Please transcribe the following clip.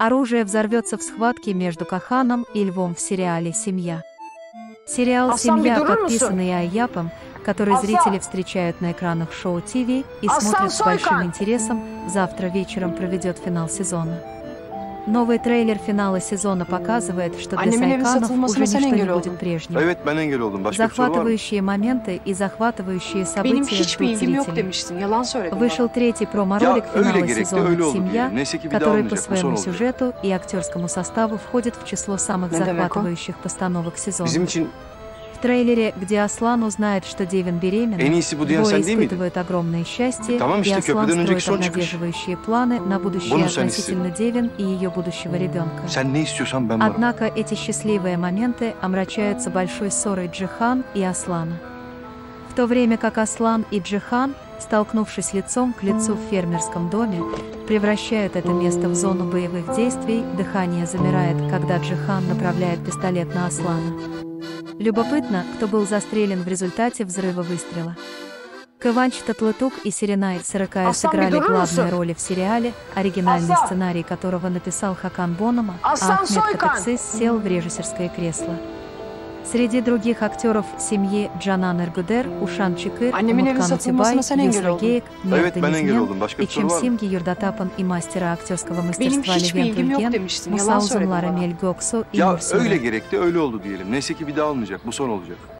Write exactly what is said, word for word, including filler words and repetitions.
Оружие взорвется в схватке между Каханом и Львом в сериале «Семья». Сериал «Семья» подписан Аяпом, который зрители встречают на экранах шоу ТВ и смотрят с большим интересом, завтра вечером проведет финал сезона. Новый трейлер финала сезона показывает, что для Сайканов уже ничто не будет прежним. Захватывающие моменты и захватывающие события ждут зрителей. Вышел третий промо-ролик финала сезона «Семья», который по своему сюжету и актерскому составу входит в число самых захватывающих постановок сезона. В трейлере, где Аслан узнает, что Девин беременна, двое испытывают огромное счастье, и Аслан строит обнадеживающие планы на будущее относительно Девин и ее будущего ребенка. Однако эти счастливые моменты омрачаются большой ссорой Джихан и Аслана. В то время как Аслан и Джихан, столкнувшись лицом к лицу в фермерском доме, превращают это место в зону боевых действий, дыхание замирает, когда Джихан направляет пистолет на Аслана. Любопытно, кто был застрелен в результате взрыва выстрела. Кыванч Татлытук и Серенай Сырыкая сыграли главные роли в сериале, оригинальный сценарий которого написал Хакан Бонома, а Ахмед Катыксыз сел в режиссерское кресло. Среди других актеров семьи Джанан Эргудер, Ушан Чикыр, Умуткан Утибай, Юсра Гейк, Мир Денизмен, Ичим Симги Юрдатапан и мастера актерского мастерства Левен Тульген, Musa Uzunlar Emel Göksu и Нурсулу. Ya öyle gerekti, öyle oldu diyelim. Neyse ki bir daha olmayacak, bu son olacak.